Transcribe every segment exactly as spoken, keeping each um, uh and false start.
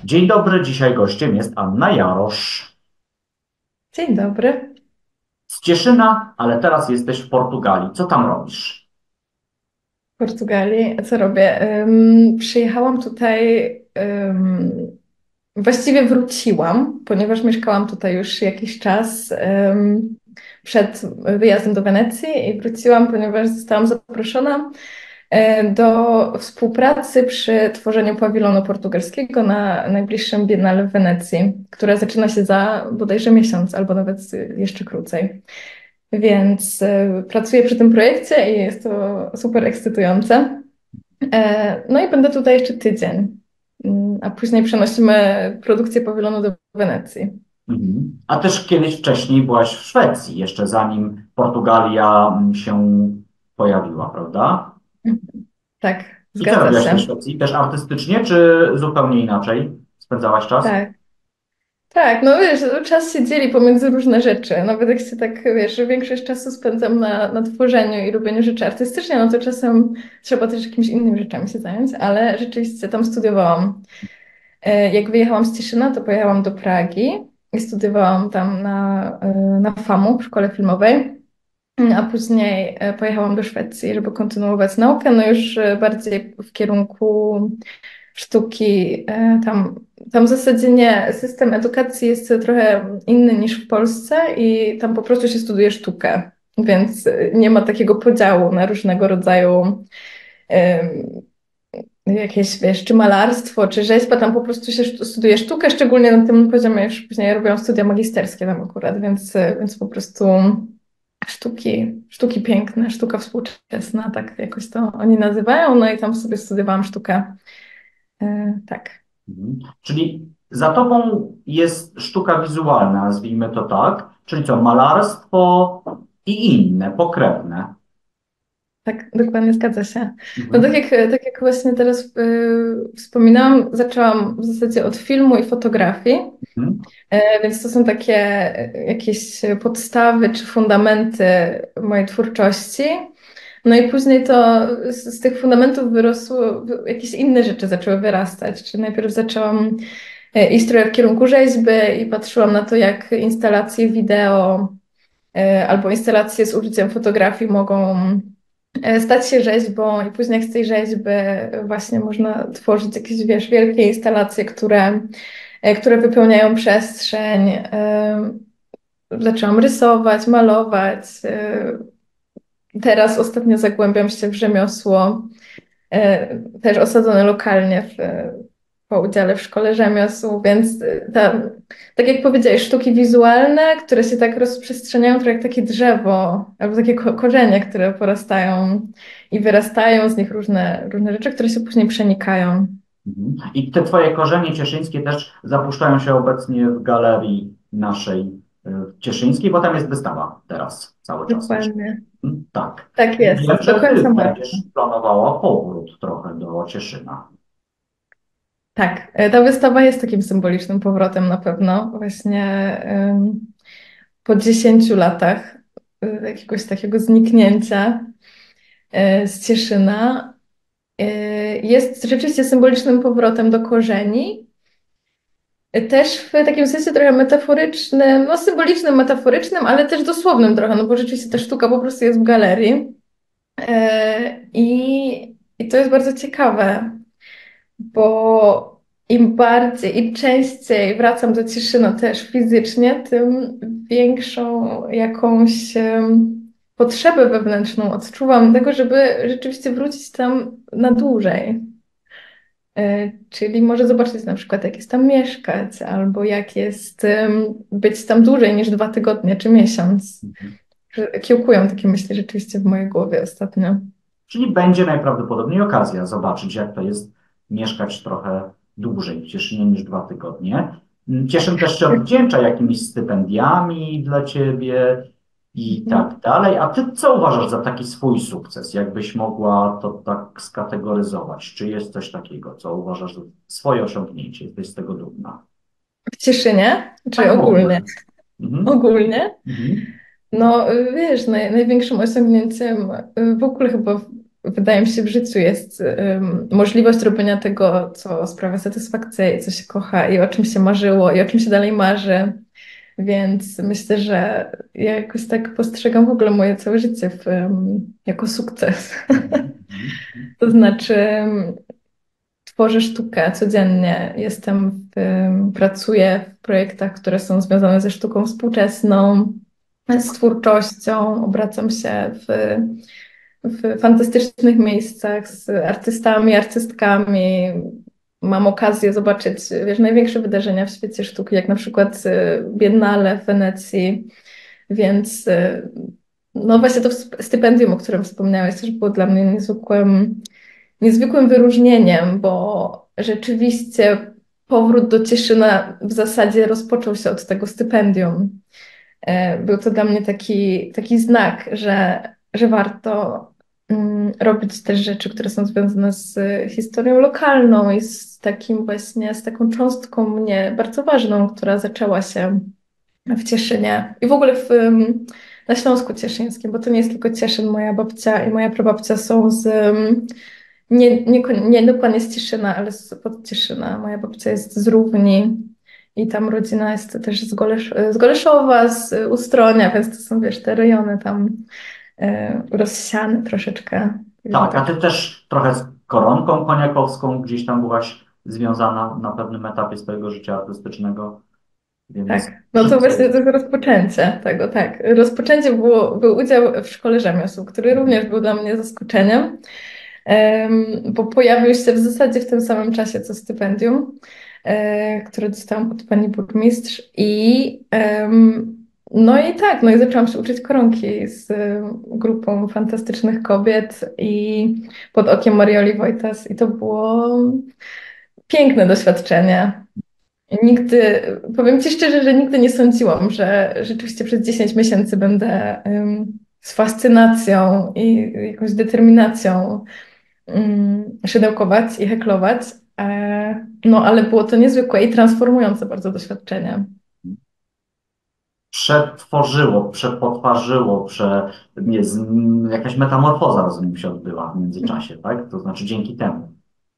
Dzień dobry, dzisiaj gościem jest Anna Jarosz Dzień dobry. z Cieszyna, ale teraz jesteś w Portugalii. Co tam robisz? W Portugalii. Co robię? Ym, przyjechałam tutaj, ym, właściwie wróciłam, ponieważ mieszkałam tutaj już jakiś czas ym, przed wyjazdem do Wenecji i wróciłam, ponieważ zostałam zaproszona e, do współpracy przy tworzeniu pawilonu portugalskiego na najbliższym Biennale w Wenecji, która zaczyna się za bodajże miesiąc albo nawet jeszcze krócej. Więc e, pracuję przy tym projekcie i jest to super ekscytujące. E, No i będę tutaj jeszcze tydzień, Mm, a później przenosimy produkcję pawilonu do Wenecji. Mhm. A też kiedyś wcześniej byłaś w Szwecji, jeszcze zanim Portugalia mm, się pojawiła, prawda? Mhm. Tak, I co zgadza robiłaś w tej się. Szwecji? Też artystycznie, czy zupełnie inaczej spędzałaś czas? Tak. Tak, no wiesz, czas się dzieli pomiędzy różne rzeczy. Nawet jak się tak, wiesz, że większość czasu spędzam na, na tworzeniu i robieniu rzeczy artystycznych, no to czasem trzeba też jakimiś innymi rzeczami się zająć, ale rzeczywiście tam studiowałam. E, Jak wyjechałam z Cieszyna, to pojechałam do Pragi i studiowałam tam na, e, na FAMU, w szkole filmowej, a później e, pojechałam do Szwecji, żeby kontynuować naukę, no już e, bardziej w kierunku sztuki. E, Tam, tam w zasadzie nie, system edukacji jest trochę inny niż w Polsce i tam po prostu się studiuje sztukę, więc e, nie ma takiego podziału na różnego rodzaju jakieś, wiesz, czy malarstwo, czy rzeźba, tam po prostu się sztu- studiuje sztukę, szczególnie na tym poziomie, już później robiłam studia magisterskie tam akurat, więc, więc po prostu sztuki, sztuki piękne, sztuka współczesna, tak jakoś to oni nazywają, no i tam sobie studiowałam sztukę. E, tak. Mhm. Czyli za tobą jest sztuka wizualna, nazwijmy to tak, czyli co, malarstwo i inne, pokrewne. Tak, dokładnie zgadza się. No tak Mhm. jak, tak jak właśnie teraz y, wspominałam, zaczęłam w zasadzie od filmu i fotografii. Mhm. E, Więc to są takie e, jakieś podstawy czy fundamenty mojej twórczości. No i później to z, z tych fundamentów wyrosły, wy- jakieś inne rzeczy zaczęły wyrastać. Czy najpierw zaczęłam e, iść trochę w kierunku rzeźby i patrzyłam na to, jak instalacje wideo e, albo instalacje z użyciem fotografii mogą e, stać się rzeźbą i później jak z tej rzeźby właśnie można tworzyć jakieś, wiesz, wielkie instalacje, które e, które wypełniają przestrzeń. E, Zaczęłam rysować, malować. E, Teraz ostatnio zagłębiam się w rzemiosło, e, też osadzone lokalnie w, po udziale w szkole rzemiosł, więc e, ta, tak jak powiedziałeś, sztuki wizualne, które się tak rozprzestrzeniają, trochę jak takie drzewo, albo takie ko korzenie, które porastają i wyrastają z nich różne, różne rzeczy, które się później przenikają. Mhm. I te twoje korzenie cieszyńskie też zapuszczają się obecnie w galerii naszej y, cieszyńskiej, bo tam jest wystawa teraz cały czas jeszcze. Dokładnie. Mhm. Tak. Tak I wiem, jest, do że ty końca marca. będziesz planowała powrót trochę do Cieszyna. Tak, e, ta wystawa jest takim symbolicznym powrotem na pewno. Właśnie em, po dziesięciu latach e, jakiegoś takiego zniknięcia e, z Cieszyna e, jest rzeczywiście symbolicznym powrotem do korzeni. E, Też w takim sensie trochę metaforycznym, no symbolicznym, metaforycznym, ale też dosłownym trochę, no bo rzeczywiście ta sztuka po prostu jest w galerii. E, I, i to jest bardzo ciekawe, bo im bardziej i częściej wracam do Cieszyna też fizycznie, tym większą jakąś em, potrzebę wewnętrzną odczuwam tego, żeby rzeczywiście wrócić tam na dłużej. E, Czyli może zobaczyć na przykład, jak jest tam mieszkać, albo jak jest em, być tam dłużej niż dwa tygodnie czy miesiąc. Mhm. Że Kiełkują takie myśli rzeczywiście w mojej głowie ostatnio. Czyli będzie najprawdopodobniej okazja zobaczyć, jak to jest mieszkać trochę dłużej w Cieszynie niż dwa tygodnie. Mm, Cieszyn też się odwdzięcza jakimiś stypendiami dla ciebie i Mhm. tak dalej. A ty co uważasz za taki swój sukces? Jakbyś mogła to tak skategoryzować? Czy jest coś takiego, co uważasz za swoje osiągnięcie? Jesteś z tego dumna? W Cieszynie, czy Tak w ogóle. ogólnie? Mhm. Ogólnie. Mhm. No, y, wiesz, naj, największym osiągnięciem y, w ogóle chyba w, wydaje mi się, w życiu jest um, możliwość robienia tego, co sprawia satysfakcję i co się kocha i o czym się marzyło i o czym się dalej marzy. Więc myślę, że ja jakoś tak postrzegam w ogóle moje całe życie w, um, jako sukces. Mhm. To znaczy, tworzę sztukę codziennie, jestem w, um, pracuję w projektach, które są związane ze sztuką współczesną, z twórczością, obracam się w, w fantastycznych miejscach z artystami, artystkami. Mam okazję zobaczyć, wiesz, największe wydarzenia w świecie sztuki, jak na przykład y, Biennale w Wenecji, więc y, no właśnie to sp- stypendium, o którym wspomniałeś, też było dla mnie niezwykłym, niezwykłym wyróżnieniem, bo rzeczywiście powrót do Cieszyna w zasadzie rozpoczął się od tego stypendium. E, Był to dla mnie taki, taki znak, że, że warto mm, robić też rzeczy, które są związane z historią lokalną i z takim właśnie, z taką cząstką mnie bardzo ważną, która zaczęła się w Cieszynie i w ogóle w, ym, na Śląsku Cieszyńskim, bo to nie jest tylko Cieszyn. Moja babcia i moja prababcia są z, ym, nie, nie, nie dokładnie z Cieszyna, ale z, pod Cieszyna. Moja babcia jest z Równi i tam rodzina jest też z, Golesz, z Goleszowa, z Ustronia, więc to są, wiesz, te rejony tam e, rozsiane troszeczkę. Także Tak, a tak. ty też trochę z koronką koniakowską gdzieś tam byłaś związana na pewnym etapie swojego życia artystycznego, więc Tak, no to wszystko właśnie to jest. jest rozpoczęcie tego, tak. Rozpoczęcie było, był udział w szkole rzemiosł, który również był dla mnie zaskoczeniem, em, bo pojawił się w zasadzie w tym samym czasie co stypendium, e, które dostałam od pani burmistrz i em, no i tak, no i zaczęłam się uczyć koronki z e, grupą fantastycznych kobiet i pod okiem Marioli Wojtas i to było piękne doświadczenie. Nigdy, powiem Ci szczerze, że nigdy nie sądziłam, że rzeczywiście przez dziesięć miesięcy będę ym, z fascynacją i jakąś determinacją ym, szydełkować i heklować. E, no ale było to niezwykłe i transformujące bardzo doświadczenie. Przetworzyło, przepotwarzyło, prze, nie, z, jakaś metamorfoza, rozumiem, się odbyła w międzyczasie, tak? To znaczy dzięki temu.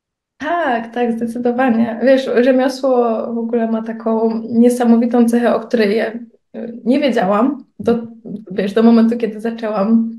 Tak, tak, zdecydowanie. Wiesz, rzemiosło w ogóle ma taką niesamowitą cechę, o której ja y, nie wiedziałam do, wiesz, do momentu, kiedy zaczęłam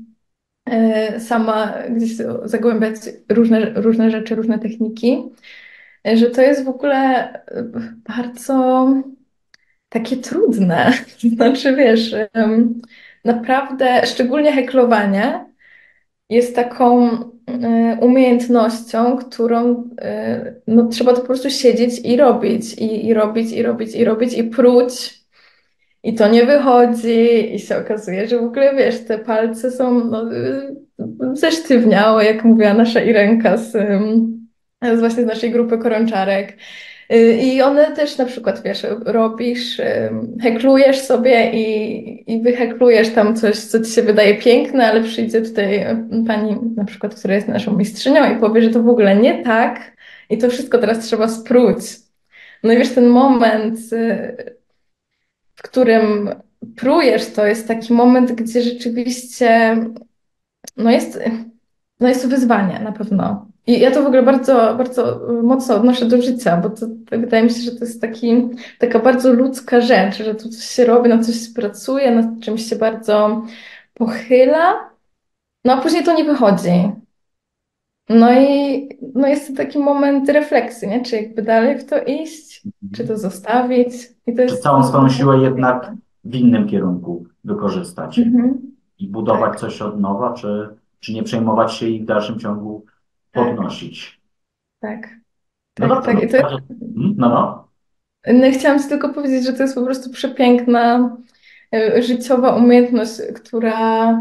e, sama gdzieś zagłębiać różne, różne rzeczy, różne techniki, e, że to jest w ogóle e, bardzo takie trudne. Znaczy, wiesz, em, naprawdę, szczególnie heklowanie jest taką e, umiejętnością, którą e, no, trzeba to po prostu siedzieć i robić, i, i robić, i robić, i robić, i pruć. I to nie wychodzi, i się okazuje, że w ogóle wiesz, te palce są no, y, zesztywniałe, jak mówiła nasza Irenka z, ym, z właśnie z naszej grupy koronczarek. Y, I one też na przykład, wiesz, robisz, ym, heklujesz sobie i, i wyheklujesz tam coś, co ci się wydaje piękne, ale przyjdzie tutaj y, pani na przykład, która jest naszą mistrzynią i powie, że to w ogóle nie tak i to wszystko teraz trzeba spróć. No i wiesz, ten moment, y, w którym prujesz, to jest taki moment, gdzie rzeczywiście no jest, no jest to wyzwanie na pewno. I ja to w ogóle bardzo, bardzo mocno odnoszę do życia, bo to, to wydaje mi się, że to jest taki, taka bardzo ludzka rzecz, że tu coś się robi, na coś się pracuje, nad czymś się bardzo pochyla, no a później to nie wychodzi. No i no jest to taki moment refleksji, nie? Czy jakby dalej w to iść, czy Mhm. to zostawić. I to Czy jest całą swoją siłę jednak piękne. w innym kierunku wykorzystać Mhm. i budować Tak, coś od nowa, czy, czy nie przejmować się i w dalszym ciągu tak, podnosić? tak, No tak, dobrze, tak. no, I to tak, mhm, no, no. no, chciałam Ci tylko powiedzieć, że to jest po prostu przepiękna e, życiowa umiejętność, która,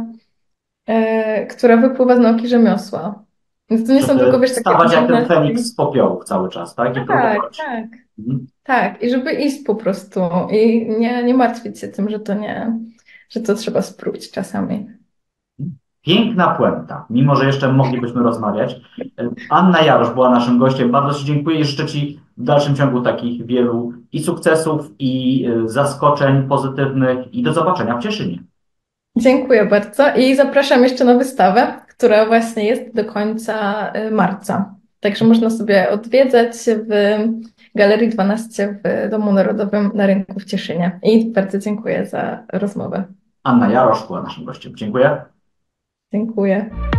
e, która wypływa z nauki rzemiosła. Więc to nie są tylko, Żeby wiesz, takie wstawać jak ten Feniks umiejętności. z popiołów cały czas, tak? I Tak, próbować. tak, Mhm. tak. I żeby iść po prostu i nie, nie martwić się tym, że to nie, że to trzeba spróć czasami. Piękna puenta, mimo że jeszcze moglibyśmy rozmawiać. Anna Jarosz była naszym gościem. Bardzo Ci dziękuję i życzę Ci w dalszym ciągu takich wielu i sukcesów, i y, zaskoczeń pozytywnych, i do zobaczenia w Cieszynie. Dziękuję bardzo i zapraszam jeszcze na wystawę, która właśnie jest do końca y, marca. Także można sobie odwiedzać w Galerii dwanaście w Domu Narodowym na Rynku w Cieszynie. I bardzo dziękuję za rozmowę. Anna Jarosz była naszym gościem. Dziękuję. Dziękuję.